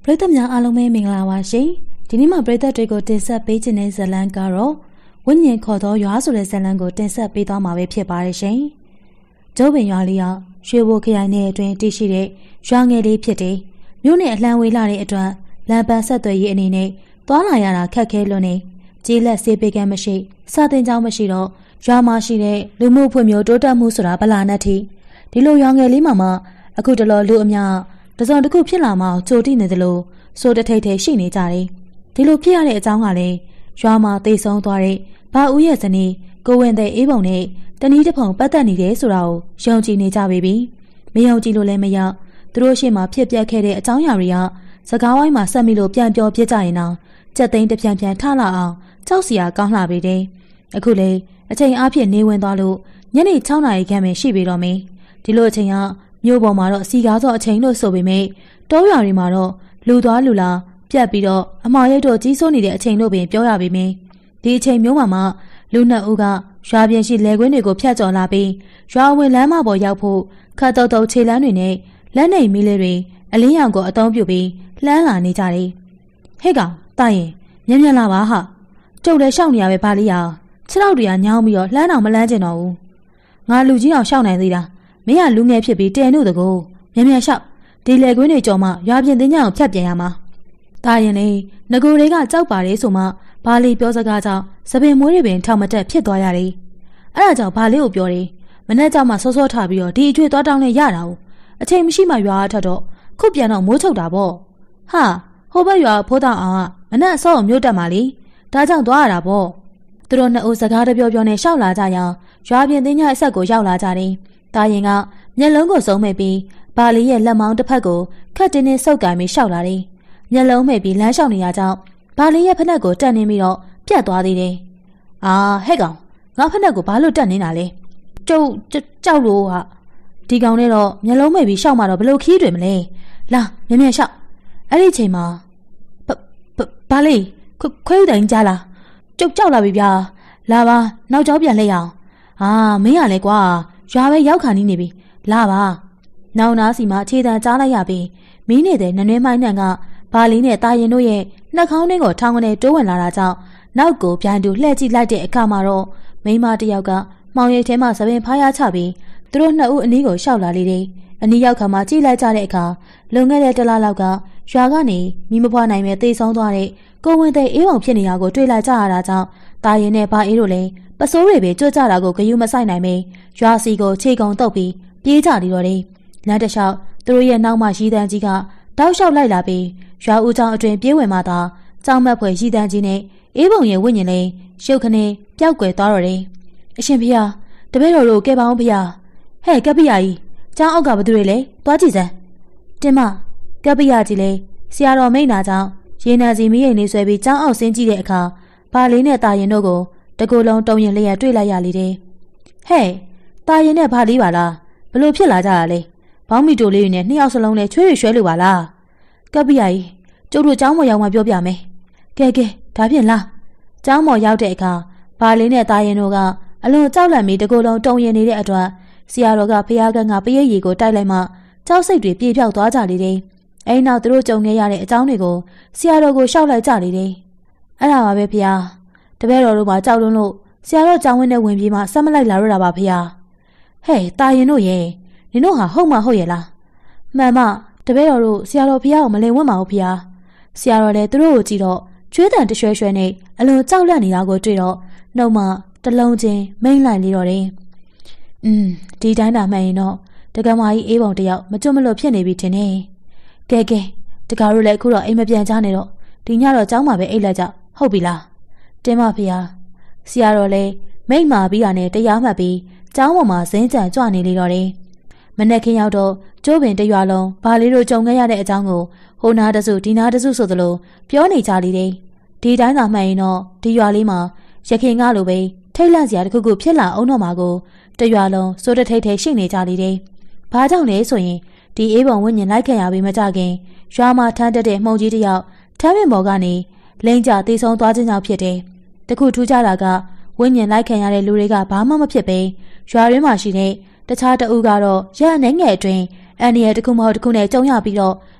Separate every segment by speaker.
Speaker 1: ပရိသတ်များအားလုံးပဲမင်္ဂလာပါရှင်ဒီနေ့မှာပရိသတ်တွေကိုတင်ဆက်ပေးခြင်းတဲ့ဇာတ်လမ်းကတော့ဝိညာဉ်ခေါ်သောရွာဆိုတဲ့ဇာတ်လမ်းကိုတင်ဆက်ပေးသွားမှာပဲဖြစ်ပါတယ်ရှင်ကျုပ်ပင်ရွာလေးကရွှေဘိုခရိုင်နယ်အတွင်းတည်ရှိတဲ့ရွာငယ်လေးဖြစ်တယ်မြို့နယ်အလှမ်းဝေးလာတဲ့အတွက်လမ်းပန်းဆက်သွယ်ရေးအနေနဲ့သွားလာရတာခက်ခဲလွန်းနေကျေးလက်ဆေးပေးကမ်းမရှိစာသင်ကျောင်းမရှိတော့ရွာမှာရှိတဲ့လူမှုဖွံ့ဖြိုးတိုးတက်မှုဆိုတာဗလာနဲ့ထိဒီလိုရွာငယ်လေးမှာမှအခုတလောလူအများတစုံတစ်ခုဖြစ်လာမှကြိုတိနေသလိုစိုးတထိတ်ထိတ်ရှိနေကြတယ်ဒီလိုဖြစ်ရတဲ့အကြောင်းကလည်းရွာမှာတိတ်ဆုံးသွားတဲ့ဘာဦးရဲ့ဇနီးကိုဝင်တဲ့အေးပုံနဲ့တနည်းတစ်ဖုံပတ်သက်နေတယ်ဆိုတာကိုယုံကြည်နေကြပြီမယုံကြည်လို့လည်းမရသူတို့ရှေ့မှာဖြစ်ပျက်ခဲ့တဲ့အကြောင်းအရာတွေကစကားဝိုင်းမှာဆက်မိလို့ပြန်ပြောပြကြရင်တော့ကြက်သိန်းတစ်ပြန်ပြန်ထလာအောင်ကြောက်စရာကောင်းလာပြီတဲ့အခုလေအချိန်အားဖြင့်နေဝင်သွားလို့ညနေ6 နာရီခန့်ပဲရှိပြီတော့မင်းဒီလိုအချိန်ကမြို့ပေါ်မှာတော့စီကားစောအချိန်လို့ဆိုပေမဲ့တောရွာတွေမှာတော့လူသွားလူလာပြတ်ပြီးတော့အမှားရိတ်တော့ကြီးစိုးနေတဲ့အချိန်လို့ပင်ပြောရပါမယ်ဒီအချိန်မျိုးမှာလူနှစ်ဦးကရွာပြင်ရှိလယ်ကွင်းတွေကိုဖြတ်ကျော်လာပြီးရွာဝင်လမ်းမပေါ်ရောက်ဖို့ခတ်တုတ်ခြေလမ်းတွေနဲ့လက်နေမီးလေးတွေအလင်းရောင်ကိုအသုံးပြုပြီးလှမ်းလာနေကြတယ်ဟဲ့ကောင်တာရင်မြန်လာပါဟာကျုပ်လည်းရှောက်နေရပဲဗာလေးရခြေထောက်တွေကညောင်းပြီးတော့လှမ်းအောင်မလန်းကျင်တော့ဘူးငါလူကြီးအောင်ရှောက်နိုင်သေးတာမင်းကလူငယ်ဖြစ်ပြီးတဲနုတကူမြန်ရှောက်ဒီလေကွင်းတွေကြော်မှရွာပြင်တင်းကြအောင်ဖြတ်ပြန်ရမှာတာရင်လေငကိုတွေကကြောက်ပါတယ်ဆိုမှဘာလီပြောစကားကြောင့်သပင်မွေးတွေပင်ထောင်မတက်ဖြစ်သွားရတယ်အဲ့ဒါကြောင့်ဘာလေးကိုပြောတယ်မနေ့ကမှစောစောထားပြီးတော့ဒီအကျွေးသွားတောင်းလဲရတာကိုအချိန်မရှိမှရွာထတော့ခုပြန်တော့မိုးချုပ်တာပေါ့ဟာဟိုဘက်ရွာဖိုးတောင်အောင်ကမနေ့အစောမြို့တက်မှလေဒါကြောင့်သွားရတာပေါ့သူတို့နှစ်ဦးစကားတပြောပြောနဲ့ရှောက်လာကြရအောင်ရွာပြင်တင်းကြအဆက်ကိုရောက်လာကြတယ်တာရင်ကမျက်လုံးကိုစုံမိတ်ပြီးဘာလီရဲ့လက်မောင်းတစ်ဖက်ကိုခက်တင်းနဲ့ဆုပ်ကိုင်ပြီးရှောက်လာတယ်မျက်လုံးမိတ်ပြီးလမ်းလျှောက်နေရကြောင်းဘာလီရဲ့ဖက်နှက်ကိုတက်နေပြီးတော့ပြတ်သွားသေးတယ်အာဟဲ့ကောင်ငါဖက်နှက်ကိုဘာလို့တက်နေတာလဲကြောက်လို့ဟာဒီကောင်နဲ့တော့မျက်လုံးမိတ်ပြီးရှောက်မှတော့ဘလို့ခီးတွေမလဲလာမြန်ရှောက်အဲ့ဒီချိန်မှာဘာလီခွဲဥတိုင်းကြားလာကြောက်လာပြီဗျာလာပါနောက်ကျောင်းပြန်လှည့်ရအောင်အာမင်းရလဲကွာရွာပဲရောက်ခါနေပြီလာပါနောင်နာစီမှာအခြေတန်ကြားလိုက်ရပြီးမင်းနေတဲ့နနွဲမိုင်းနှံကဘာလီနဲ့တာရင်တို့ရဲ့နှက်ခေါင်းထဲကိုထောင်းကနေတိုးဝင်လာတာကြောင့်နောက်ကိုပြန်တူလှည့်ကြည့်လိုက်တဲ့အခါမှာတော့မိန်းမတစ်ယောက်ကမှောင်ရိပ်ထဲမှာသပင်ဖားရချပြီးသူတို့နှစ်ဦးအနီးကိုရှောက်လာလေတယ်အနီးရောက်ခါမှကြည့်လိုက်ကြတဲ့အခါလုံခဲ့တဲ့တလားလောက်ကရွာကနေမိမဖွားနိုင်မဲ့သေဆုံးသွားတဲ့ကိုဝင်တဲ့အေးပုံဖြစ်နေတာကိုတွေ့လိုက်ကြရတာကြောင့်တာရင်နဲ့ဘာအေးတို့လည်းပစိုးတွေပဲကြွကြတာကိုဂယုမဆိုင်နိုင်ပဲရွာစီကိုခြေကုံတုပ်ပြီးပြေးကြနေတော့တယ်လမ်းတစ်လျှောက်သူတို့ရဲ့နောက်မှရီတန်းကြီးကတောက်လျှောက်လိုက်လာပြီးရွာဦးကျောင်းအတွင်ပြေးဝင်မှသာကြောင်မက်ဖွယ်ရီတန်းကြီးနဲ့အေးပုံရဲ့ဝိညာဉ်လေးရှုပ်ခနဲ့ပျောက်ကွယ်သွားတော့တယ်အရှင်ဖေဟာတပည့်တော်တို့ကဲပါအောင်ဖေဟာဟဲ့ကပ္ပိယကြီးကျောင်းအောက်ကဘသူတွေလဲသွားကြည့်စမ်းတင်မကပ္ပိယကြီးလဲဆရာတော်မိန့်နာကြောင့်ရေနံစီမီးရိမ်လေးဆွဲပြီးကျောင်းအောက်ဆင်းကြည့်တဲ့အခါဘာလေးနဲ့တာရင်တို့ကိုတကူလုံးတုံရင်လျက်တွေ့လိုက်ရလေတယ်ဟဲ့တာရင်နဲ့ဘာလေးပါလားဘလို့ဖြစ်လာကြတာလဲဘောင်းမီတိုလေးတွေနဲ့နှစ်ယောက်စလုံးနဲ့ချွေးရွှဲလို့ပါလားကပ္ပိယကြီးကျုပ်တို့ကျောင်းမော်ရောက်မှပြောပြမယ်ကဲဒါဖြင့်လားကျောင်းမော်ရောက်တဲ့အခါဘာလေးနဲ့တာရင်တို့ကအလွန်ကြောက်လန့်ပြီးတကူလုံးတုံရင်နေတဲ့အတွက်ဆရာတော်ကဖျားကန်းကပရိတ်ရီကိုတိုက်လိုက်မှကြောက်စိတ်တွေပြေပြောက်သွားကြလေတယ်အဲဒီနောက်သူတို့ကြုံခဲ့ရတဲ့အကြောင်းတွေကိုဆရာတော်ကိုရှောက်လိုက်ကြလေတယ်အဲ့ဒါပါပဲဖျားတပည့်တော်တို့ကကြောက်လွန်းလို့ဆရာတော်ကျောင်းဝင်းနဲ့ဝင်ပြေးမှဆက်မလိုက်လာတော့တာပါဖျားဟဲ့တာရင်တို့ရဲ့နင်တို့ဟာဟုတ်မှဟုတ်ရဲ့လားမှန်မတပည့်တော်တို့ဆရာတော်ဖျားကိုမလိမ်ဝတ်ပါဘူးဖျားဆရာတော်လည်းသူတို့ကိုကြည့်တော့ကျွေးတန်တရွှဲရွှဲနဲ့အလွန်ကြောက်လန့်နေတာကိုတွေ့တော့နှုတ်မှတလုံးချင်းမိမ့်လိုက်လေတော့တယ်ဒီတိုင်းသာမှန်ရင်တော့တက္ကမကြီးအေးပုံတယောက်မကျွတ်မလို့ဖြစ်နေပြီထင်တယ်ကဲတကားတို့လည်းအခုတော့အိမ်မပြန်ကြနဲ့တော့ဒီညတော့ကျောင်းမှာပဲအိတ်လိုက်ကြဟုတ်ပြီလားတင်းမဖေဟာဆရာတော်လည်းမိတ်မာပြီးတာနဲ့တရားမှတ်ပြီးကျောင်းပေါ်မှာဇင်းကြံကြွနေလေတော့တယ်မနေ့ကရောက်တော့ကျိုးပင်တရွာလုံးဘာလေးတို့ကြုံခဲ့ရတဲ့အကြောင်းကိုဟိုနာတစုဒီနာတစုဆိုသလိုပြောနေကြလေတယ်ဒီတိုင်းသာမှန်ရင်တော့ဒီရွာလေးမှာရခင်ကလိုပဲထိတ်လန့်စရာတစ်ခုခုဖြစ်လာအောင်တော့မှာကိုတရွာလုံးစိုးတထိတ်ထိတ်ရှိနေကြလေတယ်ဘာကြောင့်လဲဆိုရင်ဒီအေးပုံဝိညာဉ်လိုက်ခံရပြီးမကြခင်ရွာမှာထမ်းတက်တဲ့မှုံကြီးတစ်ယောက်ထမ်းပင်ပေါ်ကနေလိမ့်ကြသေဆုံးသွားခြင်းကြောင့်ဖြစ်တယ်တခုထူးခြားတာကဝိညာဉ်လိုက်ခံရတဲ့လူတွေကဘာမှမဖြစ်ပဲရွာရင်းမှာရှိတဲ့တခြားတအူးကတော့ရက်အနေငယ်အတွင်းအန်ဒီရဲ့တစ်ခုမဟုတ်တစ်ခုနဲ့ကြုံရပြီးတော့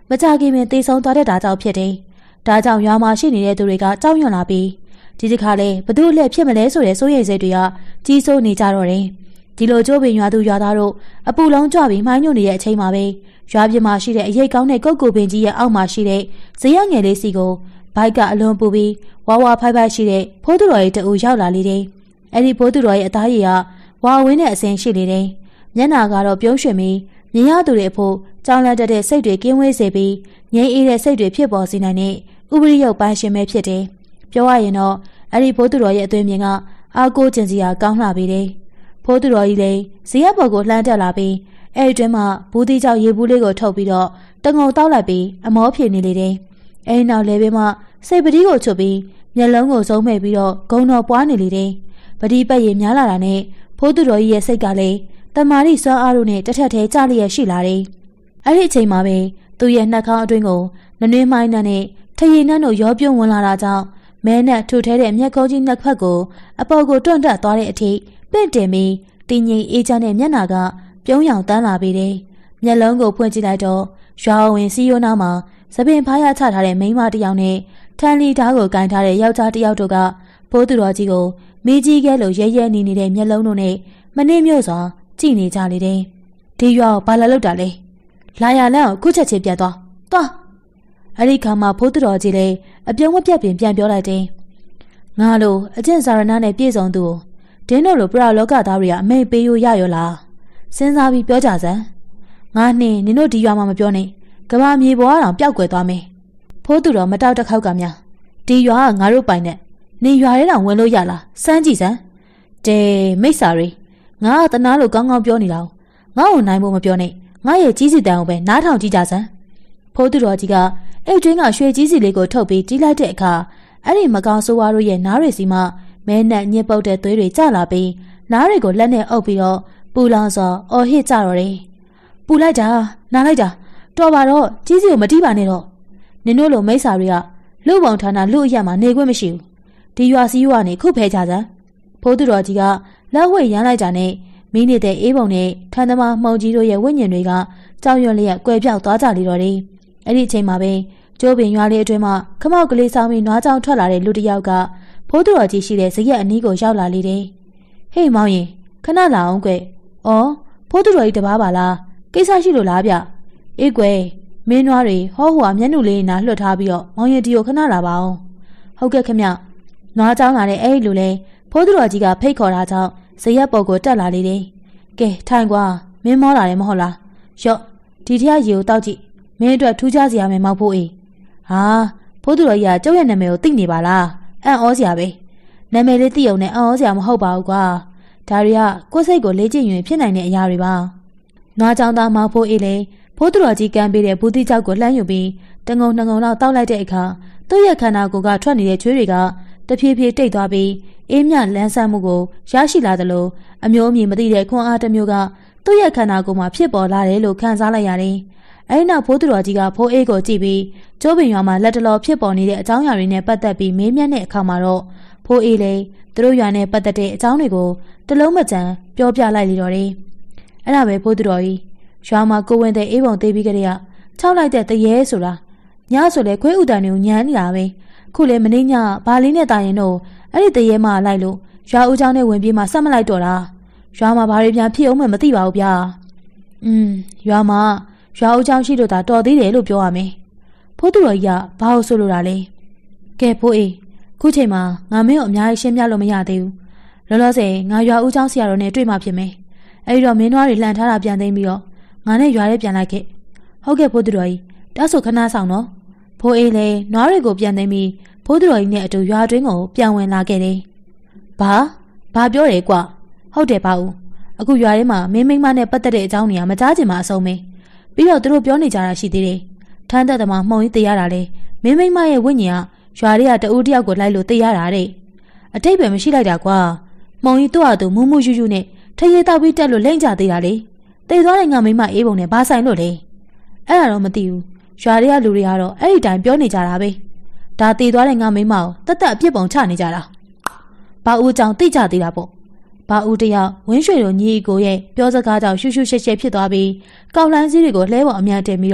Speaker 1: မကြခင်ပင်တေဆုံးသွားတဲ့ဒါကြောင့်ဖြစ်တယ်။ဒါကြောင့်ရွာမှာရှိနေတဲ့သူတွေကကြောက်ရွံ့လာပြီးဒီတစ်ခါလေဘသူ့လက်ဖြစ်မလဲဆိုတဲ့စိုးရိမ်စိတ်တွေကကြီးစိုးနေကြတော့တယ်။ဒီလိုကျိုးပင်ရွာသူရွာသားတို့အပူလုံးကြွပြီးမှိုင်းညွတ်နေတဲ့အချိန်မှာပဲရွာပြင်မှာရှိတဲ့အရိပ်ကောင်းတဲ့ကုတ်ကူပင်ကြီးရဲ့အောက်မှာရှိတဲ့ဇရငယ်လေးစီကိုဘိုက်ကအလွန်ပူပြီးဝါဝါဖိုက်ဖိုက်ရှိတဲ့ဖိုးသူတော်ရဲ့တူရောက်လာလေတယ်။အဲ့ဒီဖိုးသူတော်ရဲ့အသားရည်ကဝါဝင်းတဲ့အစင်းရှိနေတယ်။မျက်နာကတော့ပြုံးရွှင်ပြီးမြင်ရသူတွေအဖို့ကြောင်လန့်တဲ့စိတ်တွေကင်းဝေးစေပြီးငြိမ်းအေးတဲ့စိတ်တွေဖြစ်ပေါ်စေနိုင်တဲ့ဥပရိယုတ်ပိုင်းရှင်ပဲဖြစ်တယ်။ပြောရရင်တော့အဲ့ဒီဖိုးသူတော်ရဲ့အသွင်မြင်ကအားကိုးကျင်စရာကောင်းလှပေတယ်။ဖိုးသူတော်ကြီးလည်းဇရက်ပေါ်ကိုလှမ်းတက်လာပြီးအဲ့ဒီတွင်မှဘူးတိကြောက်ရေဘူးလေးကိုထုတ်ပြီးတော့တငုံတောက်လိုက်ပြီးအမောဖြေနေလေတယ်။အဲ့ဒီနောက်လေဘေးမှစိတ်ပတိကိုချွတ်ပြီးမျက်လုံးကိုစုံမဲ့ပြီးတော့ဂုံတော်ပွားနေလေတယ်။ပတိပတ်ရည်များလာတာနဲ့ဖိုးသူတော်ကြီးရဲ့စိတ်ကလည်းတမာရီစွမ်းအားတို့နဲ့တထက်ထဲကြလျက်ရှိလာတယ်။အဲ့ဒီအချိန်မှာပဲသူ့ရဲ့နှာခေါင်းအတွင်းကိုနွေးမိုင်းနဲ့ထရည်နှံ့တို့ရောပြုံးဝင်လာတာကြောင့်မဲနဲ့ထူထဲတဲ့မျက်ကုံးကြီးနှစ်ဖက်ကိုအပေါ်ကိုတွန့်တက်သွားတဲ့အထိပင့်တင်ပြီးတင်းငိမ်အေးချမ်းတဲ့မျက်နှာကပြုံးရောင်တန်းလာပေတယ်။မျက်လုံးကိုဖွင့်ကြည့်လိုက်တော့ရွာဝင်စီယိုနာမှာသပင်ဖားရချထားတဲ့မိန်းမတစ်ယောက်နဲ့ထန်လီဓာတ်ကိုကင်ထားတဲ့ယောက်ျားတစ်ယောက်တို့ကဖိုးသူတော်ကြီးကိုမိကြီးကဲလိုရဲရဲနေနေတဲ့မျက်လုံးတို့နဲ့မနှိမ့်မြို့စွာကြည့်နေကြလေတယ်။ဒီရွာကိုဘာလာလောက်တာလဲ။လာရလန့်ကိုခုချက်ချင်းပြတ်သွား။သွား။အဲ့ဒီခါမှာဖိုးသူတော်ကြီးလည်းအပြုံးမပြတ်ပင်ပြန်ပြောလိုက်တယ်။ငါလိုအကျင့်စာရဏနဲ့ပြည့်စုံသူကိုဒင်းတို့လိုပရလောကသားတွေကအမိတ်ပေးရရောလား။စဉ်းစားပြီးပြောကြစမ်း။ငါနှင်းနင်တို့ဒီရွာမှာမပြောနဲ့။ကဘာမြေပေါ်အောင်ပျောက်ကွယ်သွားမယ်။ဖိုးသူတော်မတောက်တစ်ခေါက်ကများဒီရွာကငါတို့ပိုင်နဲ့နေရွာထဲတောင်ဝင်လို့ရလား။စမ်းကြည့်စမ်း။တဲမိစ္ဆာရီငါကတနာလို့ကောင်းကောင်းပြောနေတာ။ငါ့ကိုနိုင်ဖို့မပြောနဲ့။ငါရဲ့ကြီးစီတန်ကိုပဲနားထောင်ကြည့်ကြစမ်း။ဖိုးသူတော်ကြီးကအဲ့တွင်းကရွှေကြီးစီလေးကိုထုတ်ပြီးတီးလိုက်တဲ့အခါအဲ့ဒီမကောင်ဆိုးဝါတို့ရဲ့နားရည်စီမှမဲနဲ့ညစ်ပုတ်တဲ့သွေးတွေကျလာပြီးနားတွေကိုလက်နဲ့အုပ်ပြီးတော့ပူလောင်စွာအော်ဟစ်ကြတော့တယ်။ပူလိုက်တာနားလိုက်တာတော်ပါတော့ကြီးစီကိုမတီးပါနဲ့တော့နင်တို့လိုမိစ္ဆာတွေကလူ့ဘုံဌာနလူ့အရက်မှာနေခွင့်မရှိဘူး။ဒီရွာစည်းရွာနေခုဖဲကြစမ်း။ဖိုးသူတော်ကြီးကလက်ဝှေ့ရမ်းလိုက်တာနဲ့မိနေတဲ့အေးပုံနဲ့ထန်သမားမှုံကြီးတို့ရဲ့ဝိညာဉ်တွေကကြောင်ရွံ့လျက်ကွယ်ပြောက်သွားကြလေတော့တယ်။အဲ့ဒီအချိန်မှာပဲကျိုးပင်ရွာလေးအတွင်းမှာခမောက်ကလေးဆောင်ပြီးနွားကြောင်ထွက်လာတဲ့လူတစ်ယောက်ကဖိုးသူတော်ကြီးရှိတဲ့ဇရက်အနီးကိုရောက်လာလေတယ်။ဟေးမောင်ရင်ခဏလာအောင်ကွ။အော်ဖိုးသူတော်ကြီးတပားပါလား။ကိစ္စရှိလို့လားဗျ။အေးကွယ်မင်းနွားတွေဟောဟွာမျက်နှာလေးနားလွှတ်ထားပြီးတော့မောင်ရင်ဒီကိုခဏလာပါအောင်။ဟုတ်ကဲ့ခင်ဗျ။နွားကြောင်လာတဲ့အဲ့ဒီလူလဲဖိုးသူတော်ကြီးကဖိတ်ခေါ်တာကြောင့်ဇရက်ပေါ်ကိုတက်လာလေတယ်။ကဲထိုင်ကွာမင်းမောလာတယ်မဟုတ်လား။ရော့ဒီထက်ရေကိုတောက်ကြည့်မင်းအတွက်ထူးခြားစရာမယ်မောက်ဖို့အေးဟာဖိုးသူတော်ကြီးကကျုပ်ရဲ့နာမည်ကိုသိနေပါလားအံ့ဩစရာပဲနာမည်လေးသိုံနဲ့အံ့ဩစရာမဟုတ်ပါဘူးကွာဒါတွေကကိုယ်စိတ်ကိုလေ့ကျင့်ရင်ဖြစ်နိုင်တဲ့အရာတွေပါနွားကြောင်သားမောက်ဖို့အေးလေဖိုးသူတော်ကြီးကမ်းပေးတဲ့ဘူးတိကြောက်ကိုလှမ်းယူပြီးတငုံနှငုံလောက်တောက်လိုက်တဲ့အခါသူ့ရဲ့ခန္ဓာကိုယ်ကထွက်နေတဲ့ချွေးတွေကတဖြည်းဖြည်းတိတ်သွားပြီးအေးမြလန်းဆန်းမှုကိုရရှိလာသလိုအမျိုးအမည်မသိတဲ့ခွန်အားတစ်မျိုးကသူ့ရဲ့ခန္ဓာကိုယ်မှာဖြစ်ပေါ်လာတယ်လို့ခံစားလိုက်ရတယ်အဲဒီနောက်ဖိုးသူတော်ကြီးကဖိုးအေးကိုကြည့်ပြီးကျိုးပင်ရွာမှာလက်တလောဖြစ်ပေါ်နေတဲ့အကြောင်းအရာတွေနဲ့ပတ်သက်ပြီးမေးမြန်းတဲ့အခါမှာတော့ဖိုးအေးလည်းသူတို့ရွာနဲ့ပတ်သက်တဲ့အကြောင်းတွေကိုတလုံးမကြံပြောပြလိုက်လေတော့တယ်။အဲ့ဒါပဲဖိုးသူတော်ကြီးရွာမှာကိုဝင်တဲ့အေးပုံသေးပြီးကြတဲ့ကခြောက်လိုက်တဲ့တရေဆိုတာညဆိုလေခွေးဥတန်တွေကိုညမ်းနေတာပဲခုလေမင်းညဘာလေးနဲ့တာရင်တော့အဲ့ဒီတရေမှလိုက်လို့ရွာဦးเจ้าနဲ့ဝင်ပြေးမှဆက်မလိုက်တော့တာရွာမှာဘာတွေပြန်ဖြစ်အောင်မှမသိပါဘူးဗျာရွာမှာရွာဦးเจ้าရှိလို့သာတော်သေးတယ်လို့ပြောရမယ်ဖိုးသူတော်ကြီးကဘာလို့ဆိုလိုတာလဲကဲဖိုးအေးခုချိန်မှာငါမင်းကိုအများကြီးရှင်းပြလို့မရသေးဘူးလောလောဆယ်ငါရွာဦးเจ้าဆရာတော်နဲ့တွေ့မှဖြစ်မယ်အဲ့ဒီတော့မင်းတို့တွေလှန်ထားတာပြန်သိမ်းပြီးတော့ငါနဲ့ရွာထဲပြန်လိုက်ခဲ့ဟုတ်ကဲ့ဖိုးသူတော်ကြီးဒါဆိုခဏဆောင်တော့ဖိုးအေးလည်းနွားတွေကိုပြန်သိမ်းပြီးဖိုးသူတော်ကြီးနဲ့အတူရွာတွင်းကိုပြန်ဝင်လာခဲ့တယ်ဘာပြောတယ်ကွဟုတ်တယ်ပါဦးအခုရွာထဲမှာမင်းမိန်းမနဲ့ပတ်သက်တဲ့အကြောင်းတွေကမကြားချင်မှအဆုံးပဲပြီးတော့သူတို့ပြောနေကြတာရှိသေးတယ်ထမ်းသက်သမားမှုံကြီးတေးရတာလေမင်းမိန်းမရဲ့ဝိညာဉ်ကရွာတွေကတဦးတယောက်ကိုလိုက်လို့တေးရတာတဲ့အတိတ်ပဲမရှိလိုက်တာကွာမှုံကြီးသူ့ဟာသူမူးမူးယူယူနဲ့ထရေတောက်ပြီးတက်လို့လိမ့်ကြသေးတာလေတေးသွားတဲ့ငါမိန်းမအေးပုံနဲ့ဘာဆိုင်လို့လဲအဲ့ဒါတော့မသိဘူးရွာတွေကလူတွေကတော့အဲ့ဒီတိုင်းပြောနေကြတာပဲဒါတေးသွားတဲ့ငါမိန်းမကိုတတ်အပြစ်ပုံချနေကြတာဘာဦးကြောင့်သိကြသေးတာပေါ့ဘာဦးတယောက်ဝင်းရွှေတို့ညီကိုရဲ့ပြောစကားကြောင့်ရှူရှူရှက်ရှက်ဖြစ်သွားပြီးကောက်လှမ်းစည်းတွေကိုလှဲပေါ်အမြန်တင်ပြီးတော့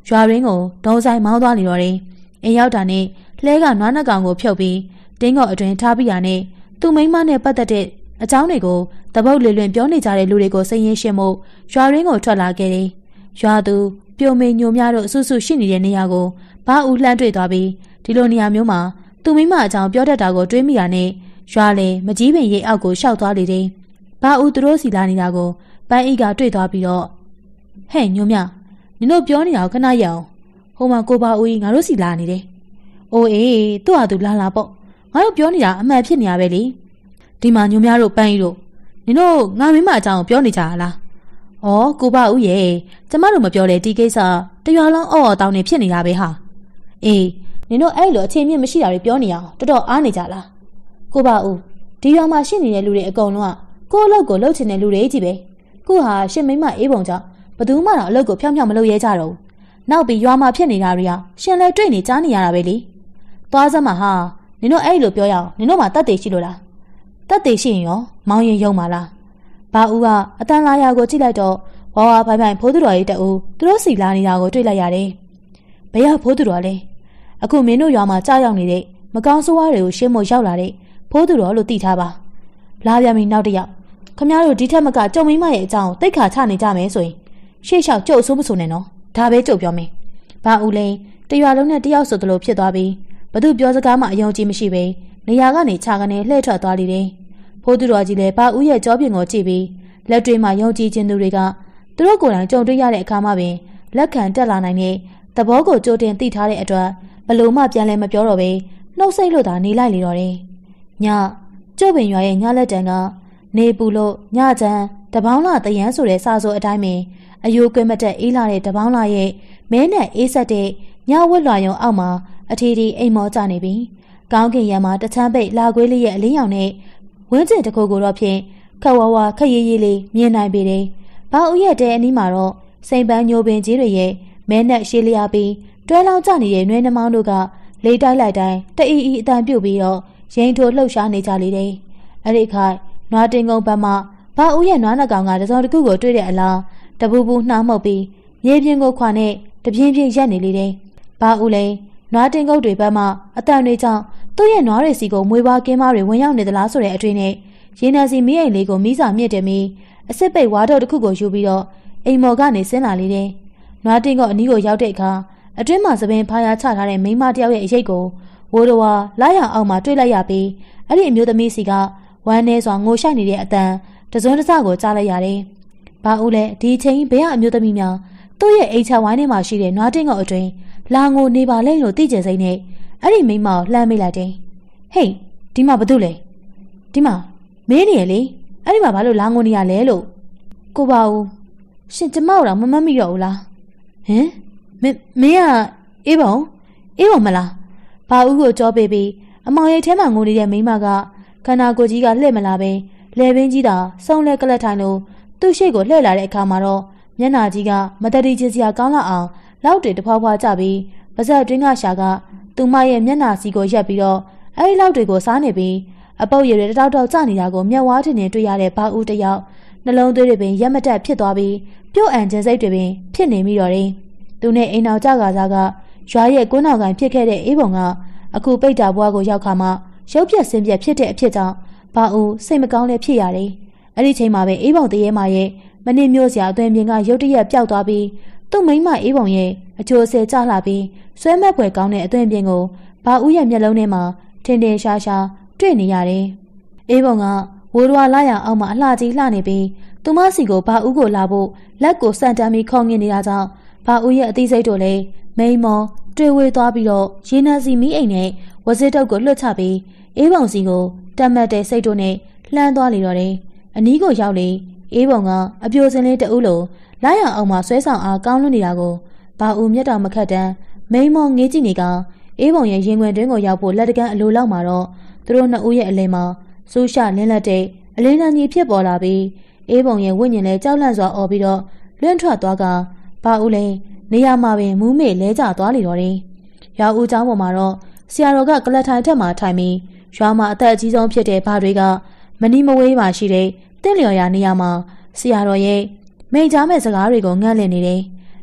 Speaker 1: ရွာရင်းကိုဒုံဆိုင်မောင်းသွားလေတော့တယ်။အိမ်ရောက်တာနဲ့လှဲကနွားနှကောင်ကိုဖြုတ်ပြီးတင်းကောအတွင်ထားပြီးတာနဲ့သူ့မိန်းမနဲ့ပတ်သက်တဲ့အကြောင်းတွေကိုတပုတ်လွင်လွင်ပြောနေကြတဲ့လူတွေကိုစိတ်ရင်းရှင်းမှုရွာရင်းကိုထွက်လာခဲ့တယ်။ရွာသူပြိုမေညိုများတို့အဆူဆူရှိနေတဲ့နေရာကိုဘာဦးလှမ်းတွေ့သွားပြီးဒီလိုနေရာမျိုးမှာသူ့မိန်းမအကြောင်းပြောတတ်တာကိုတွေးမိတာနဲ့ရွာလေမကြီးပင်ရိပ်အောက်ကိုရှောက်သွားလေတယ်။ဘာဦးသူတို့စီလာနေတာကိုပန်းအိကတွေ့သွားပြီးတော့ဟဲ့ညိုမြနင်တို့ပြောနေတာကိုခဏရအောင်ဟိုမှာကိုဘာဦးကြီးငါတို့စီလာနေတယ်။အိုးအေးသူ့ဟာသူလာလာပေါ့ငါတို့ပြောနေတာအမှန်ဖြစ်နေရပဲလေဒီမှာညိုများတို့ပန်းကြီးတို့နင်တို့ငါမင်းမအကြောင်းပြောနေကြလား။ဩကိုဘာဦးရဲ့ကျမတို့မပြောတဲ့ဒီကိစ္စတရွာလုံးအော်တောင်းနေဖြစ်နေတာပဲဟာ။အေးနင်တို့အဲ့လိုအခြေမြင့်မရှိတာတွေပြောနေအောင်တော်တော်အားနေကြလား။ကိုဘာဦးဒီရွာမှာရှိနေတဲ့လူတွေအကုန်လုံးကကိုယ့်အလုပ်ကိုလုပ်ချင်တဲ့လူတွေကြီးပဲခုဟာရှင်မိမအေးပုံကြောင့်ဘယ်သူမှတော့အလုပ်ကိုဖြောင်းဖြောင်းမလုပ်ရဲကြတော့ဘူးနောက်ပြီးရွာမှာဖြစ်နေတာတွေကရှင်လဲတွေ့နေကြားနေရတာပဲလေသွားစမ်းမှာဟာနင်တို့အဲ့လိုပြောရအောင်နင်တို့မှတတ်သိရှိလို့လားတတ်သိရှိရင်ရောမောင်းရင်ယုံပါလားဘာဦးကအတန်လာရာကိုကြည့်လိုက်တော့ဝါဝါဖိုင်ဖိုင်ဖိုးသူတော်ကြီးတအူသူတို့စီလာနေတာကိုတွေ့လိုက်ရတယ်ဘယ်ရဖိုးသူတော်လဲအခုမင်းတို့ရွာမှာကြားရောက်နေတဲ့မကောင်းဆိုးဝါးတွေကိုရှင်းဖို့ရောက်လာတဲ့ဖိုးသူတော်လို့သိထားပါလာပြန်ပြီနောက်တစ်ယောက်ခမများတို့ဒီထက်မကကြုံမိမရဲ့အကြောင်းတိတ်ခါချနေကြမယ်ဆိုရင်ရှေ့လျှောက်ကြုတ်ဆိုးမဆိုနဲ့နော်ဒါပဲကြုတ်ပြောမယ်ဘာဦးလိန်တရွာလုံးနဲ့တယောက်ဆိုသလိုဖြစ်သွားပြီးဘသူပြောစကားမှအယုံကြည်မရှိပဲနေရာကနေခြာကနေလှည့်ထွက်သွားလေတယ်ဖိုးသူတော်ကြီးလည်းဘာဦးရဲ့ကြောပြင်ကိုကြည့်ပြီးလက်တွေမှာယုံကြည်ခြင်းသူတွေကသူတို့ကိုယ်တိုင်ကြုံတွေ့ရတဲ့အခါမှပင်လက်ခံတက်လာနိုင်တဲ့သဘောကိုကြိုတင်သိထားတဲ့အတွက်ဘလို့မှပြန်လဲမပြောတော့ပဲနှုတ်ဆက်လို့သာနေလိုက်လေတော့တယ်ညကျုပ်ပင်ရွာရဲ့ညလက်တန်ကနေပူလို့ညချမ်းတပေါင်းလာတရန်ဆိုတဲ့စာဆိုအတိုင်းပင်အယိုးကွင်းမတက်အေးလာတဲ့တပေါင်းလာရဲ့မဲနဲ့အေးဆက်တဲ့ညဝက်လွှာရုံအောက်မှာအထီထီအိမ်မောကျနေပြီကောင်းကင်ရံမှာတချမ်းပိတ်လာခွေးလေးရဲ့အလင်းရောင်နဲ့ဝင်းကျင်တစ်ခုကိုတော့ဖြင့်ခက်ဝဝခက်ရေးရေးလေးမြင်နိုင်ပေတယ်။ဘာဦးရဲ့တဲအနီးမှာတော့စိန်ပန်းညိုပင်ကြီးတွေရဲ့မဲနဲ့ရှေးလျားပြီးတွဲလောင်းကျနေတဲ့နှွေးနှမောင်းတို့ကလေးတိုက်လိုက်တိုင်းတအီအီအတန်ပြုတ်ပြီးတော့ရင်ထိုးလှုပ်ရှားနေကြလေတယ်။အဲ့ဒီခါနွားတင်ကုန်းဘက်မှဘာဦးရဲ့နွားနှကောင်ကတစုံတစ်ခုကိုတွေ့တဲ့အလားတပူပူနှားမှုတ်ပြီးမြေပြင်ကိုခွာနဲ့တပြင်းပြင်းရက်နေလေတယ်။ဘာဦးလည်းနွားတင်ကုန်းတွေဘက်မှအတန်တွေကြောင့်သူ့ရဲ့နွားတွေစီကိုမွေးပွားကင်းမတွေဝင်ရောက်နေသလားဆိုတဲ့အတွေ့နဲ့ရေနံစီမီးအိမ်လေးကိုမီးစာမြင့်တယ်ပြီးအစစ်ပိတ်ဝါတော့တစ်ခုကိုယူပြီးတော့အိမ်မော်ကနေဆင်းလာလေတယ်။နွားတင်ကုန်းအနီးကိုရောက်တဲ့အခါအတွင်းမှာသပင်ဖားရချထားတဲ့မိန်းမတယောက်ရဲ့အရိပ်ကိုဝိုးတော်လာရအောင်မှတွေ့လိုက်ရပြီးအဲ့ဒီအမျိုးသမီးစီကဝမ်းနေစွာငိုရှိုက်နေတဲ့အတန်တစုံတစကိုကြားလိုက်ရတယ်။ဘာဦးလဲဒီအချိန်ဘယ်ကအမျိုးသမီးများသူ့ရဲ့အိမ်ချဝိုင်းထဲမှာရှိတဲ့နွားတင်ကုန်းအတွင်းလာငိုနေပါလေလို့သိကျင်စိမ့်နဲ့အဲ့ဒီမိန်းမကိုလှမ်းမိလိုက်တယ်။ဟေးဒီမှာဘာလုပ်လဲ။ဒီမှာမင်းနေရလေအဲ့ဒီမှာဘာလို့လာငိုနေရလဲလို့ကိုပါဦးရှင်ကျမတို့မမတ်မိတော့ဘူးလား။ဟမ်မင်းကအေးပုံမလား။ဘာဦးကိုကြောပေးပြီးအမောင်ရိပ်ထဲမှာငိုနေတဲ့မိန်းမကခန္ဓာကိုယ်ကြီးကလှည့်မလာပဲလဲပင်ကြီးသာစုံလဲကလတ်ထိုင်လို့သူ့ရှိကိုလှည့်လာတဲ့အခါမှာတော့မျက်နှာကြီးကမတတိချစရာကောင်းလောက်အောင်လောက်တွေတဖွာဖွာကျပြီးပါးစပ်တွင်းကရှာကသူမရဲ့မျက်နှာစီကိုရက်ပြီးတော့အဲဒီလောက်တွေကိုစားနေပြီးအပုပ်ရည်တွေတောက်တောက်ကျနေတာကိုမျက်ဝါးထင်ထင်တွေ့ရတဲ့ဘာဦးတယောက်နှလုံးသွေးတွေပင်ရက်မတက်ဖြစ်သွားပြီးပြုတ်အံခြင်းစိတ်တွေပင်ဖြစ်နေမိတော့တယ်သူနဲ့အိမ်တော်ကြကားစားကရွာရဲ့ကွန်းတော်ကန်ဖြစ်ခဲ့တဲ့အေးပုံကအခုပိတ်တာဘွားကိုရောက်ခါမှရုပ်ပြက်ဆင်းပြက်ဖြစ်တဲ့အဖြစ်ကြောင့်ဘာဦးစိတ်မကောင်းလည်းဖြစ်ရတယ်အဲ့ဒီချိန်မှာပဲအေးပုံတရေမရဲ့မနစ်မျိုးစရာအသွင်ပြင်ကရုတ်တရက်ပျောက်သွားပြီးသူ့မိန်းမအေးပုံရဲ့အချိုးဆဲကျလာပြီးဆွဲမက်ဖွယ်ကောင်းတဲ့အသွင်ပြင်ကိုဘာဦးရဲ့မျက်လုံးထဲမှာထင်ထင်ရှားရှားတွေ့နေရတယ်အေးပုံကဝိုးတော်လာရအောင်မှအလှကြီးလှနေပြီးသူမစီကိုဘာဦးကိုလာဖို့လက်ကိုစံတမ်းပြီးခေါငင်နေတာကြောင့်ဘာဦးရဲ့အသိစိတ်တို့လည်းမိန်မော်တွေ့ဝေးသွားပြီးတော့ရေနံစီမီးအိမ်နဲ့ဝစစ်တုပ်ကိုလွှတ်ချပြီးအေးပုံစီကိုတတ်မှတ်တဲ့စိတ်တို့နဲ့လှမ်းသွားလေတော့တယ်အနီးကိုရောက်လေအေးပုံကအပြိုစင်လေးတအုပ်လိုလာရအောင်မှဆွဲဆောင်အားကောင်းလွန်းနေတာကိုဘာဦးမျက်တောင်မခတ်တန်းမိန်မော်ငေးကြည့်နေကအေးပုံရဲ့ရင်ခွင်တွင်းကိုရောက်ဖို့လက်တကန်းအလိုလောက်မှာတော့သူတို့နှစ်ဦးရဲ့အလင်းမှာစူးရှလင်းလက်တဲ့အလင်းတန်းကြီးဖြစ်ပေါ်လာပြီးအေးပုံရဲ့ဝိညာဉ်လည်းကြောက်လန့်စွာအော်ပြီးတော့လွင့်ထွက်သွားကဘာဦးလည်းနေရာမှာပင်မူးမေလဲကျသွားလေတော့တယ်။ရွာဦးเจ้าပေါ်မှာတော့ဆရာတော်ကကလတ်ထိုင်ထက်မှာထိုင်ပြီးရွာမှာအသက်အကြီးဆုံးဖြစ်တဲ့ဘာတွေကမနီမဝေးမှာရှိတဲ့တင့်လျော်ရာနေရာမှာဆရာတော်ရဲ့မိန့်ကြားမဲ့စကားတွေကိုငန့်လင့်နေတယ်။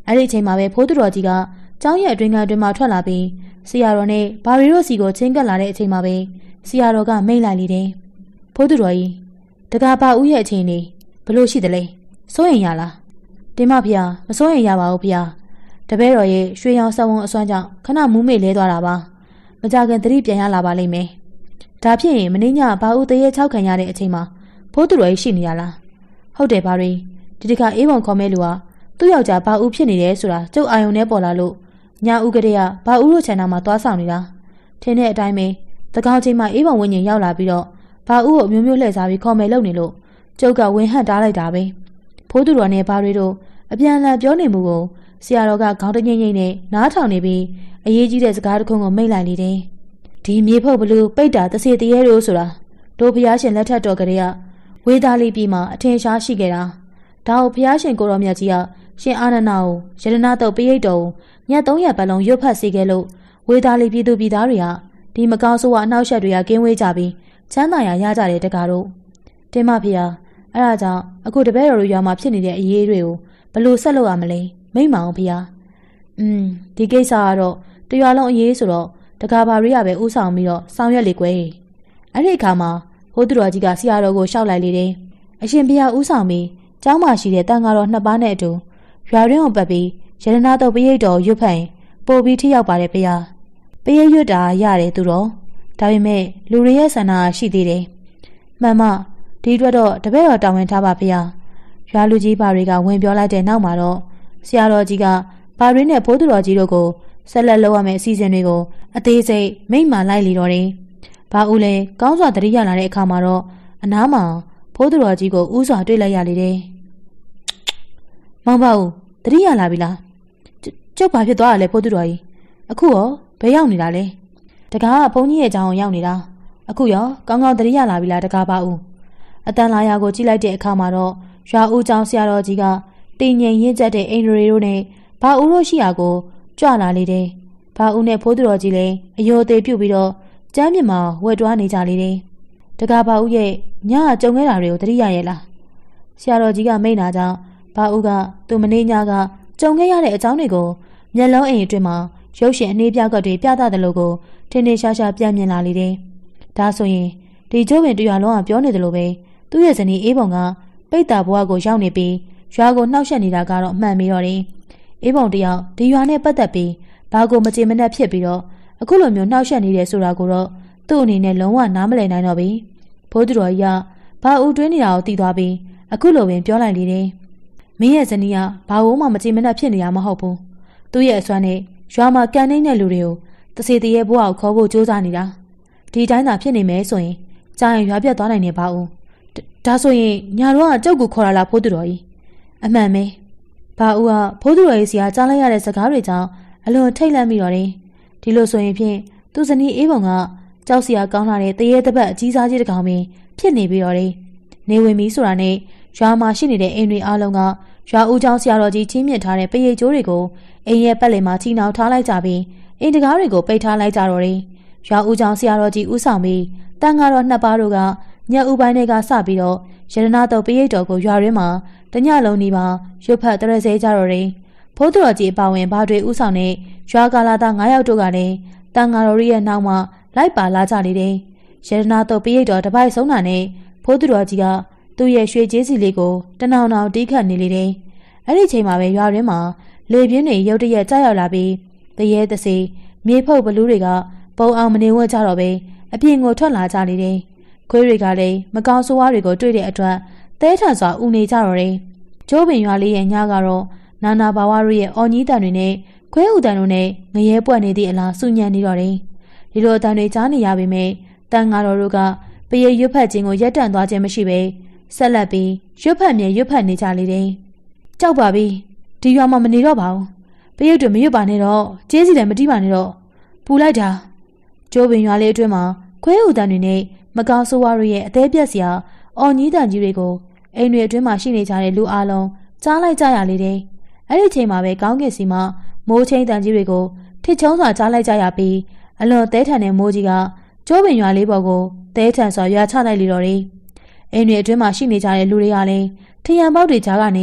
Speaker 1: အဲ့ဒီအချိန်မှာပဲဖိုးသူတော်ကြီးကကျောင်းရဲ့အတွင်းအတွင်းမှာထွက်လာပြီးဆရာတော်နဲ့ဘာရီတို့စီကိုချင်းကပ်လာတဲ့အချိန်မှာပဲဆရာတော်ကမိန့်လိုက်လေတယ်။ဖိုးသူတော်ကြီးတကားပါဦးရဲ့အချိန်နေဘလို့ရှိသလဲစိုးရင်ရလားတင်မဖေမစိုးရင်ရပါဘူးဖေတပည့်တော်ရဲ့ရွှေရောင်စဝုံအစွမ်းကြောင့်ခဏမူးမေ့လဲသွားတာပါမကြခင်သတိပြန်ရလာပါလိမ့်မယ်ဒါဖြစ်ရင်မင်းညဘာဦးတရေ6ခံရတဲ့အချိန်မှာဖိုးသူတော်ကြီးရှိနေရလားဟုတ်တယ်ဘာရီဒီတခါအေးပုံခေါ်မဲ့လူကသူ့ယောက်ျားဘာဦးဖြစ်နေတယ်ဆိုတာကျုပ်အာယုံနဲ့ပေါ်လာလို့ညာဦးကလေးကဘာဦးတို့ခြံနာမှာသွားဆောင်နေတာထင်းတဲ့အတိုင်းပဲတကောင်ချိန်မှာအေးပုံဝင်းညင်ရောက်လာပြီးတော့ဘာဦးကိုမျိုးမျိုးလှည့်စားပြီးခေါ်မယ်လုပ်နေလို့ကျုပ်ကဝင်းဟန့်တားလိုက်တာပဲဖိုးသူတော်နဲ့ဘာရီတို့အပြန်အလှန်ပြောနေမှုကိုဆရာတော်ကခေါင်းတငိမ့်ငိမ့်နဲ့နားထောင်နေပြီးအရေးကြီးတဲ့စကားတစ်ခုကိုမိန့်လိုက်လေတယ်ဒီမြေဖုတ်ဘလူပိတ်တာတစေတရေတို့ဆိုတာတို့ဖျားရှင်လက်ထက်တော်ကလေးကဝေသားလေးပြီးမှအထင်ရှားရှိခဲ့တာဒါကိုဖျားရှင်ကိုတော်မြတ်ကြီးကရှင်အာနန္ဒာကိုယရနာတော့ပိရိတ်တော်ည300ပတ်လုံးရွတ်ဖတ်စေခဲ့လို့ဝေသားလေးပြည်သူပြည်သားတွေကဒီမကောင်းဆိုးဝါအနှောက်အယှက်တွေကကင်းဝေးကြပြီးချမ်းသာရကြတဲ့တကားတို့တင်မဖေအဲ့ဒါကြောင့်အခုတပည့်တော်တို့ရွာမှာဖြစ်နေတဲ့အရေးတွေကိုဘလို့ဆက်လုပ်ရမလဲမိမ့်မအောင်ဖေဒီကိစ္စကတော့တရွာလုံးအရေးဆိုတော့တကားပါရိယပဲဥဆောင်ပြီးတော့ဆောင်ရွက်လေကွယ်အဲ့ဒီအခါမှာဟိုးသူတော်ကြီးကဆရာတော်ကိုရှောက်လိုက်လေတယ်အရှင်ဘုရားဥဆောင်ပြီးကျောင်းမှာရှိတဲ့တန်ဃာတော်2ပါးနဲ့အတူရွာရင်းကိုပတ်ပြီးရတနာတော်ပရိတ်တော်ရွတ်ဖတ်ပို့ပြီးထိရောက်ပါတယ်ဖေပရိတ်ရွတ်တာရတယ်သူတော်ဒါပေမဲ့လူတွေရဲ့ဆန္ဒရှိသေးတယ်မှန်မဒီအတွက်တော့တပည့်တော်တာဝန်ထားပါဖေရွာလူကြီးဘာတွေကဝင်ပြောလိုက်တဲ့နောက်မှာတော့ဆရာတော်ကြီးကဘာတွေနဲ့ဖိုးသူတော်ကြီးတို့ကိုဆက်လက်လုပ်ရမယ့်အစီအစဉ်တွေကိုအသေးစိတ်မိန့်မာလိုက်လေတော့တယ်ဘာဦးလဲကောင်းစွာတတိယလာတဲ့အခါမှာတော့အနားမှာဖိုးသူတော်ကြီးကိုဥစွာတွေ့လိုက်ရလေတယ်မောင်ပါဦးတတိယလာပြီလားကျုပ်ဘာဖြစ်သွားရလဲဖိုးသူတော်ကြီးအခုရောဘယ်ရောက်နေတာလဲတကားကဘုန်းကြီးရဲ့ကျောင်းရောက်နေတာအခုရောကောင်းကောင်းတတိယလာပြီလားတကားပါဦးအတန်လာရာကိုကြည့်လိုက်တဲ့အခါမှာတော့ရွာဦးကျောင်းဆရာတော်ကြီးကတင်ငိမ်ရင့်ကျက်တဲ့အိန္ဒြေတို့နဲ့ဘာဦးတို့ရှိရာကိုကြွလာလေတယ်ဘာဦးနဲ့ဖိုးသူတော်ကြီးလည်းအယိုသေးပြုတ်ပြီးတော့ကျမ်းမြမှာဝက်တွားနေကြလေတယ်တကားဘာဦးရဲ့ညကြုံခဲ့တာတွေကိုတတိယရဲ့လားဆရာတော်ကြီးကမိန့်တာကြောင့်ဘာဦးကသူမနေညကကြုံခဲ့ရတဲ့အကြောင်းတွေကိုမျက်လုံးအိမ်အတွင်းမှာရုပ်ရှင်အနှေးပြကွက်တွေပြသတယ်လို့ကိုထင်ထင်ရှားရှားပြန်မြင်လာလေတယ်ဒါဆိုရင်ဒီကျိုးပင်တရွာလုံးကပြောနေတယ်လို့ပဲသူ့ရဲ့ဇနီးအေးပုံကပိတ်တာဘွားကိုရောက်နေပြီးရွာကိုနှောက်ယှက်နေတာကတော့မှန်ပြီးတော့တယ်အေးပုံတယောက်ဒီရွာနဲ့ပတ်သက်ပြီးဘာကိုမကြေမနက်ဖြစ်ပြီးတော့အခုလိုမျိုးနှောက်ယှက်နေတယ်ဆိုတာကိုတော့သူ့အနေနဲ့လုံးဝနားမလည်နိုင်တော့ဘူးဖိုးသူတော်ကြီးကဘာဦးတွင်းနေတာကိုသိသွားပြီးအခုလိုပင်ပြောလိုက်လေတယ်မင်းရဲ့ဇနီးကဘာလို့မှမကြေမနက်ဖြစ်နေရမဟုတ်ဘူးသူ့ရဲ့အစွမ်းနဲ့ရွာမှာကန်နေတဲ့လူတွေကိုတစေတရေဘွားကိုခေါ်ဖို့ကြိုးစားနေတာဒီတိုင်းသာဖြစ်နေမယ်ဆိုရင်ကြာရင်ရွာပြတ်သွားနိုင်နေပါဦးဒါဆိုရင်ညာတော့ကကြောက်ကိုခေါ်လာလားဖိုးသူတော်ကြီးအမှန်ပဲဘာဦးကဖိုးသူတော်ကြီးစီကကြားလိုက်ရတဲ့စကားတွေကြောင့်အလွန်ထိတ်လန့်မိတော့တယ်ဒီလိုဆိုရင်ဖြင့်သူ့ဇနီးအေးပုံကကြောက်စရာကောင်းလာတဲ့တရေတပတ်အကြီးစားကြီးတစ်ကောင်ပင်ဖြစ်နေပြီးတော့တယ်နေဝင်ပြီဆိုတာနဲ့ရွာမှာရှိနေတဲ့အိမ်တွေအားလုံးကရွာဦးကျောင်းဆရာတော်ကြီးချင်းမြင့်ထားတဲ့ပရိတ်ကျိုးတွေကိုအိမ်ရဲ့ပတ်လည်မှာချီနှောင်ထားလိုက်ကြပြီးအိမ်တကားတွေကိုပိတ်ထားလိုက်ကြတော့တယ်ရွာဦးကျောင်းဆရာတော်ကြီးဦးဆောင်ပြီးတန်ဃာတော်2ပါးတို့ကညဦးပိုင်းတွေကစပြီးတော့ရတနာတော်ပရိတ်တော်ကိုရွာရင်းမှာတညလုံးနေပါရွတ်ဖတ်တရဆဲကြတော့တယ်ဖိုးသူတော်ကြီးအပါဝင်ဘာတွေဦးဆောင်တဲ့ရွာကာလာသား9ယောက်တို့ကလည်းတန်ဃာတော်ရဲ့နောက်မှာလိုက်ပါလာကြလေတယ်ရတနာတော်ပရိတ်တော်တစ်ပိုက်ဆုံးတာနဲ့ဖိုးသူတော်ကြီးကသူ့ရဲ့ရွှေကြေးစီလေးကိုတနောင်နောင်တီးခတ်နေလေတယ်အဲ့ဒီချိန်မှာပဲရွာရင်းမှာလေပြင်းတွေရုတ်တရက်ကြားရောက်လာပြီးတရေတစေမြေဖုတ်ဘလူးတွေကပုံအောင်မနေဝဲကြတော့ပဲအပြင်ကိုထွက်လာကြလေတယ်ခွေးတွေကလည်းမကောင်းဆိုးဝါးတွေကိုတွေ့တဲ့အတွက်သဲထန်စွာဥနေကြတော့တယ်ကျိုးပင်ရွာလေးရဲ့ညကတော့နာနာဘာဝတို့ရဲ့အော်ကြီးတန်တွေနဲ့ခွဲဥတန်တို့နဲ့ငရဲပွက်နေသည့်အလားစူညံနေတော့တယ်ဒီလိုအတန်တွေကြားနေရပေမဲ့တန်ဃာတော်တို့ကပရိရွတ်ဖတ်ခြင်းကိုရပ်တန့်သွားခြင်းမရှိပဲဆက်လက်ပြီးရွတ်ဖတ်မြဲရွတ်ဖတ်နေကြလေတယ်ကြောက်ပါပြီဒီရွာမှာမနေတော့ပါဘူးပရိတ်တွေမရွတ်ပါနဲ့တော့ကျေးစီလည်းမတီးပါနဲ့တော့ပူလိုက်တာကျိုးပင်ရွာလေးအတွင်းမှာခွဲဥတန်တွေနဲ့မကောင်းဆိုးဝါးတို့ရဲ့အသေးပြက်စရာအော်ကြီးတန်ကြီးတွေကိုအိမ်တွေအတွင်းမှာရှိနေကြတဲ့လူအလုံးကြားလိုက်ကြရလေတယ်အဲ့ဒီချိန်မှာပဲကောင်းကင်စီမှာမိုးချင်းတန်ကြီးတွေကိုထစ်ချုံးစွာကြားလိုက်ကြရပြီးအလွန်သဲထန်တဲ့မိုးကြီးကကျိုးပင်ရွာလေးပေါ်ကိုသဲထန်စွာရွာချလိုက်လေတော့တယ်အိမ်တွေအတွင်းမှာရှိနေကြတဲ့လူတွေကလည်းထရံပေါက်တွေကြားကနေ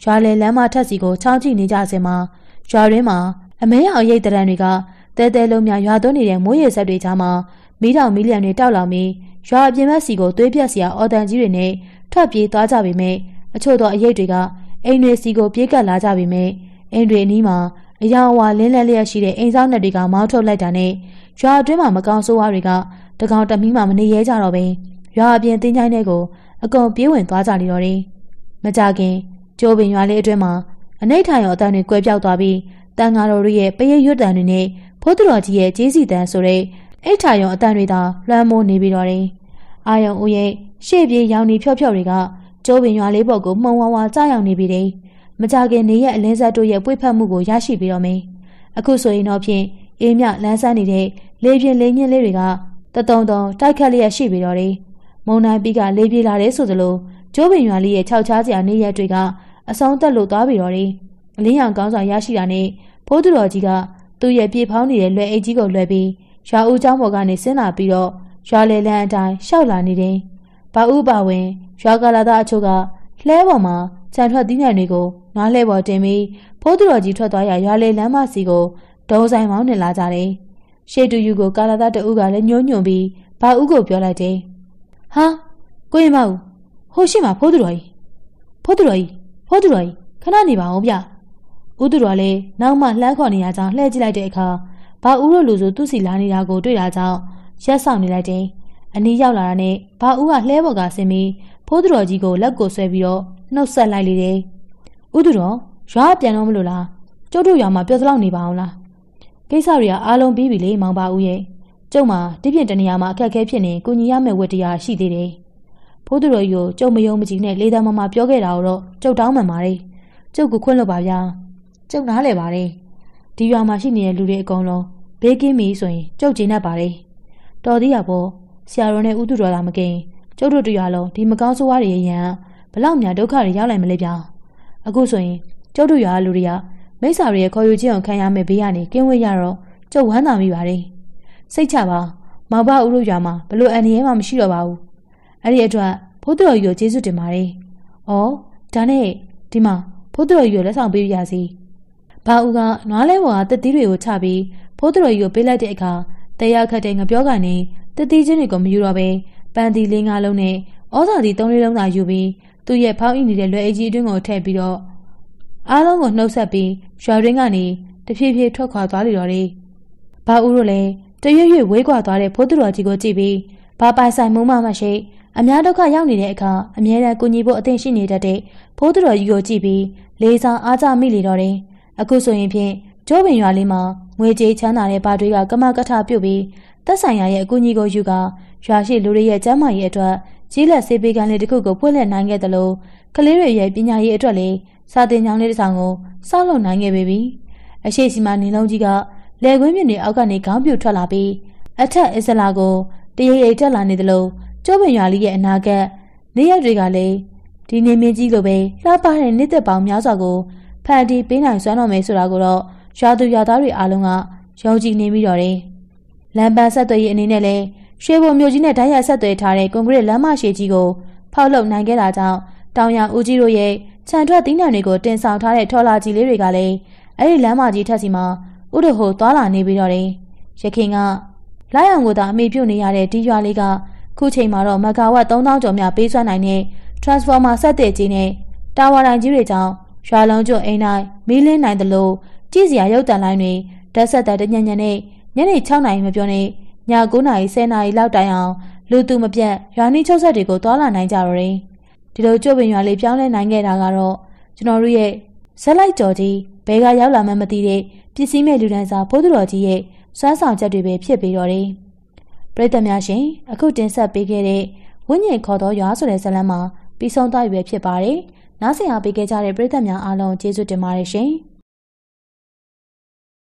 Speaker 1: ရွာလေလမ်းမထက်စီကိုချောင်းကြည့်နေကြစင်မှာရွာရင်းမှာအမဲအောင်ရိတ်တရံတွေကတဲတဲလုံးများရွာသွန်းနေတဲ့မိုးရေစက်တွေကြားမှာမီးတောင်မီးလျံတွေတောက်လောင်ပြီးရွာအပြင်ဘက်စီကိုသွေးပြက်စရာအော်တန်ကြီးတွေနဲ့ထွက်ပြေးသွားကြပေမဲ့အချို့သောအရိတ်တွေကအိမ်တွေစီကိုပြေးကပ်လာကြပေမဲ့အိမ်တွေအနီးမှာအယောင်အဝါလင်းလက်လျက်ရှိတဲ့အိမ်ဆောင်နှက်တွေကမောင်းထုတ်လိုက်တာနဲ့ရွာအတွင်းမှာမကောင်းဆိုးဝါးတွေကတကောင်တမီးမှမနေရဲကြတော့ပဲရွာအပြင်တင်းချိုင်းတွေကိုအကုန်ပြေးဝင်သွားကြလေတော့တယ်။မကြခင်ကျိုးပင်ရွာလေးအတွင်းမှာအနိဋ္ဌာရောအတန်တွေကွဲပြောက်သွားပြီးတန်ဃာတော်တို့ရဲ့ပရိတ်ရွတ်တန်တွေနဲ့ဖိုးသူတော်ကြီးရဲ့ကျေးစီတန်ဆိုတဲ့အိဋ္ဌာရောအတန်တွေသာလွှမ်းမိုးနေပြီးတော့တယ်။အာယုံဦးရဲ့ရှေ့ပြေးရောင်နေဖြော့ဖြော့တွေကကျိုးပင်ရွာလေးပေါ်ကိုမှုံဝါဝါကြားရောက်နေပြီတယ်။မကြခင်နေရဲ့အလင်းဆက်တို့ရဲ့ပွေ့ဖက်မှုကိုရရှိပြီးတော့မယ်။အခုဆိုရင်တော့ဖြင့်အေးမြလန်းဆန်းနေတဲ့လေပြင်းလေးညင်းလေးတွေကတတုံတုံတိုက်ခတ်လျက်ရှိပြီးတော့တယ်။မုံနိုင်ပြီးကလေးပြေးလာတဲ့ဆိုသလိုကျိုးပင်ရွာလေးရဲ့ခြောက်ခြားစရာနေရက်တွေကအဆုံးသက်လို့သွားပြီးတော့တယ်။အလင်းရောင်ကောင်းစွာရရှိတာနဲ့ဖိုးသူတော်ကြီးကသူ့ရဲ့ပြေဖောင်းနေတဲ့လွယ်အိတ်ကြီးကိုလွှဲပြီးရွာဦးကျောင်းပေါ်ကနေဆင်းလာပြီးတော့ရွာလေလန်းအတိုင်းရှောက်လာနေတယ်။ဘာဦးပါဝင်ရွာကလာသားအချို့ကလှဲပေါ်မှာခြံထွက်သီးနှံတွေကိုနွားလှဲပေါ်တင်ပြီးဖိုးသူတော်ကြီးထွက်သွားရရွာလေလမ်းမစီကိုဒုံဆိုင်မောင်းနေလာကြတယ်။ရှေ့တူယူကိုကာလာသားတအုပ်ကလည်းညှိုးညွန်ပြီးဘာဦးကိုပြောလိုက်တယ်။ဟာကိုရင်မဦးဟိုရှိမှာဖိုးသူတော်ကြီးခဏနေပါဦးဗျ။ဦးသူတော်လည်းနောက်မှလှမ်းခေါ်နေရကြောင်းလှည့်ကြည့်လိုက်တဲ့အခါဘာဦးတို့လူစုသူ့စီလာနေတာကိုတွေ့တာကြောင့်ရက်ဆောင်နေလိုက်တယ်။အနီးရောက်လာတာနဲ့ဘာဦးကလှဲပေါ်ကဆင်းပြီးဖိုးသူတော်ကြီးကိုလက်ကိုဆွဲပြီးတော့နှုတ်ဆက်လိုက်လေတယ်။ဦးသူတော်ရွာပြန်တော့မလို့လားကျုပ်တို့ရွာမှာပြောသလောက်နေပါအောင်လားကိစ္စတွေကအားလုံးပြီးပြီလေမောင်ပါဦးရဲ့ကျုပ်မှာဒီပြင်တနေရာမှာအခက်အခဲဖြစ်နေကိုညီရမယ့်ဝတ္တရားရှိသေးတယ်။ဖိုးသူတော်ကြီးကိုကျုပ်မယုံမကြည်နဲ့လေတံမမပြောခဲ့တာတော့ကျုပ်တောင်းမှန်ပါတယ်။ကျုပ်ကိုခွင့်လွှတ်ပါဗျာ။ကျုပ်နားလဲပါတယ်။ဒီရွာမှာရှိနေတဲ့လူတွေအကုန်လုံးဘေးကင်းပြီဆိုရင်ကျုပ်ကျေနပ်ပါတယ်။တော်သေးရပေါ့ဆရာတော်နဲ့ဦးသူတော်သာမကင်ကျုပ်တို့တို့ရွာလုံးဒီမကောင်းဆိုးဝါးတွေရဲ့ရန်ဘလောက်များဒုက္ခတွေရောက်နိုင်မလဲဗျာ။အခုဆိုရင်ကျုပ်တို့ရွာလူတွေကမိစ္ဆာတွေရဲ့ခေါ်ယူခြင်းကိုခံရမယ်ဘေးကနေကင်းဝေးရတော့ကျုပ်ဝမ်းသာမိပါတယ်။စိတ်ချပါမောင်ဘဦးတို့ရွာမှာဘလို့အန်ဒီရဲမှမရှိတော့ပါဘူး။အဲ့ဒီအတွက်ဖိုးသူတော်ကြီးကိုကျေးဇူးတင်ပါတယ်။အော်ဒါနဲ့ဒီမှာဖိုးသူတော်ကြီးကိုလက်ဆောင်ပေးပြရစီ။ဘာဦးကနွားလဲပေါ်ကတက်သီးတွေကိုချပြီးဖိုးသူတော်ကြီးကိုပေးလိုက်တဲ့အခါတရားခတ်တဲ့ငပြောကနေတက်သီးချင်းတွေကိုမယူတော့ပဲပန်းသီးလေးငါးလုံးနဲ့ဩဇာသီး၃လေးလုံးသာယူပြီးသူ့ရဲ့ဖောင်းအိနေတဲ့လွယ်အိတ်ကြီးအတွင်းကိုထည့်ပြီးတော့အားလုံးကိုနှုတ်ဆက်ပြီးရွာရင်းကနေတဖြည်းဖြည်းထွက်ခွာသွားလေတော့တယ်။ဘာဦးတို့လည်းတရွရွဝေးကွာသွားတဲ့ဖိုးသူတော်ကြီးကိုကြည့်ပြီးဘာပိုင်ဆိုင်မှုမှမရှိအများဒုက္ခရောက်နေတဲ့အခါအမြဲတမ်းကူညီဖို့အသင့်ရှိနေတတ်တဲ့ဖိုးသူတော်ကြီးကိုကြည့်ပြီးလေးစားအားကြမိလေတော့တယ်။အခုဆိုရင်ဖြင့်ကျိုးပင်ရွာလေးမှာငွေကြေးချမ်းသာတဲ့ဘာတွေကကမကထပြုတ်ပြီးသက်ဆိုင်ရာရဲ့အကူအညီကိုယူကာရွာရှိလူတွေရဲ့ကျန်းမာရေးအတွက်ကြီးလက်ဆေးပေးကမ်းလေးတစ်ခုကိုဖွင့်လှစ်နိုင်ခဲ့တယ်လို့ကလေးတွေရဲ့ပညာရေးအတွက်လည်းစာသင်ကျောင်းလေးတစ်ဆောင်ကိုစောင့်လုပ်နိုင်ခဲ့ပြီ။အရှိစီမနေလုံးကြီးကလယ်ကွင်းမြစ်တွေအောက်ကနေခေါင်းပြူထွက်လာပြီးအထက်အစ္စလာကိုတရိပ်ရိပ်တက်လာနေတယ်လို့ကျိုးပင်ရွာလေးရဲ့အနာဂတ်နေရက်တွေကလည်းဒီနေမင်းကြီးလိုပဲလှပတဲ့နေ့သက်ပေါင်းများစွာကိုဖန်တီးပေးနိုင်စွမ်းတော်မယ်ဆိုတာကိုတော့ရွာသူရွာသားတွေအားလုံးကယုံကြည်နေပြီးတော့တယ်။လမ်းပန်းဆက်သွယ်ရေးအနေနဲ့လည်းရွှေဘုံမြို့ကြီးနဲ့ဓာတ်ရိုက်ဆက်သွယ်ထားတဲ့ကွန်ကရစ်လမ်းမရှိကြီးကိုဖောက်လုပ်နိုင်ခဲ့တာကြောင့်တောင်ရဦးကြီးတို့ရဲ့ခြံထွက်သီးနှံတွေကိုတင်ဆောင်ထားတဲ့ထော်လာကြီးလေးတွေကလည်းအဲ့ဒီလမ်းမကြီးထက်စီမှာဥဒဟိုသွားလာနေပြီးတော့တယ်။ရခင်ကလိုက်အောင်ကိုသာအမိပြုတ်နေရတဲ့ဒီရွာလေးကခုချိန်မှာတော့မဂါဝတ်3000ကျော်များပေးစွမ်းနိုင်တဲ့ transformer ဆက်တဲ့ကြီးနဲ့တာဝါတိုင်ကြီးတွေကြောင့်ရွာလုံးကျွတ်အိမ်တိုင်းမီးလင်းနိုင်တယ်လို့ကြည်စရာရုပ်တံလိုင်းတွေဓာတ်ဆက်တဲ့ညညနဲ့ညနေ6နာရီမပြောနဲ့ည9နာရီ10နာရီလောက်တိုင်အောင်လူသူမပြတ်ရွာနီးချုပ်ဆက်တွေကိုတွာလာနိုင်ကြတော့တယ်။ဒီလိုကျုပ်ပင်ရွာလေးပြောင်းလဲနိုင်ခဲ့တာကတော့ကျွန်တော်တို့ရဲ့ဇက်လိုက်ကြော်ကြီးဘဲကရောက်လာမှမသိတဲ့ပစ္စည်းမဲ့လူဒန်းစားဘိုးသူတော်ကြီးရဲ့စွမ်းဆောင်ချက်တွေပဲဖြစ်ပြီးတော့တယ်။ပရိသတ်များရှင်အခုတင်ဆက်ပေးခဲ့တဲ့ဝိညာဉ်ခေါ်သောရွာဆိုတဲ့ဇာတ်လမ်းမှာပြီးဆုံးသွားပြီပဲဖြစ်ပါတယ်။နားဆင်အားပေးခဲ့ကြတဲ့ပရိသတ်များအားလုံးကျေးဇူးတင်ပါတယ်ရှင်။